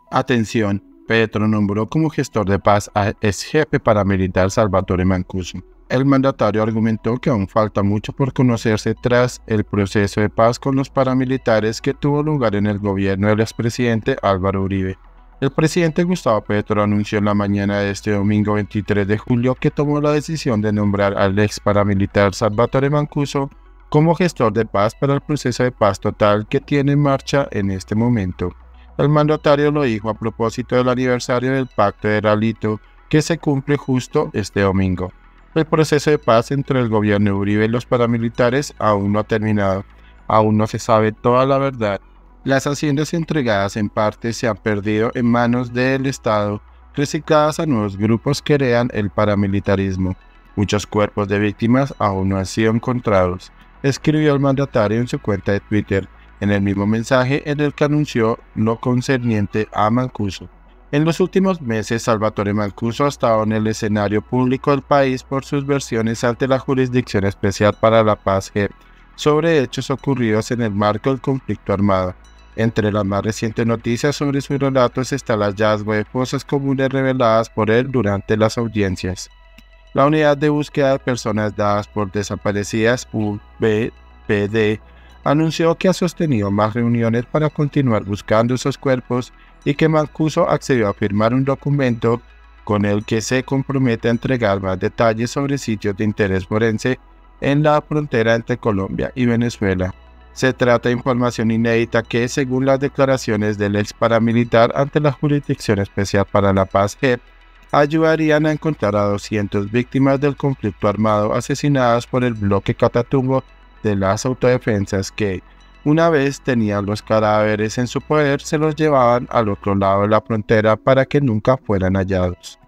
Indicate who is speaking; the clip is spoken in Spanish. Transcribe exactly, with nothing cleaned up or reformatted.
Speaker 1: Atención, Petro nombró como gestor de paz al ex jefe paramilitar Salvatore Mancuso. El mandatario argumentó que aún falta mucho por conocerse tras el proceso de paz con los paramilitares que tuvo lugar en el gobierno del expresidente Álvaro Uribe. El presidente Gustavo Petro anunció en la mañana de este domingo veintitrés de julio que tomó la decisión de nombrar al ex paramilitar Salvatore Mancuso como gestor de paz para el proceso de paz total que tiene en marcha en este momento. El mandatario lo dijo a propósito del aniversario del Pacto de Ralito, que se cumple justo este domingo. El proceso de paz entre el gobierno de Uribe y los paramilitares aún no ha terminado. Aún no se sabe toda la verdad. Las haciendas entregadas en parte se han perdido en manos del Estado, recicladas a nuevos grupos que crean el paramilitarismo. Muchos cuerpos de víctimas aún no han sido encontrados, escribió el mandatario en su cuenta de Twitter, en el mismo mensaje en el que anunció lo concerniente a Mancuso. En los últimos meses, Salvatore Mancuso ha estado en el escenario público del país por sus versiones ante la Jurisdicción Especial para la Paz G E P sobre hechos ocurridos en el marco del conflicto armado. Entre las más recientes noticias sobre sus relatos está el hallazgo de fosas comunes reveladas por él durante las audiencias. La Unidad de Búsqueda de Personas Dadas por Desaparecidas, U B P D, anunció que ha sostenido más reuniones para continuar buscando esos cuerpos y que Mancuso accedió a firmar un documento con el que se compromete a entregar más detalles sobre sitios de interés forense en la frontera entre Colombia y Venezuela. Se trata de información inédita que, según las declaraciones del ex paramilitar ante la Jurisdicción Especial para la Paz G E P, ayudarían a encontrar a doscientas víctimas del conflicto armado asesinadas por el bloque Catatumbo de las autodefensas que, una vez tenían los cadáveres en su poder, se los llevaban al otro lado de la frontera para que nunca fueran hallados.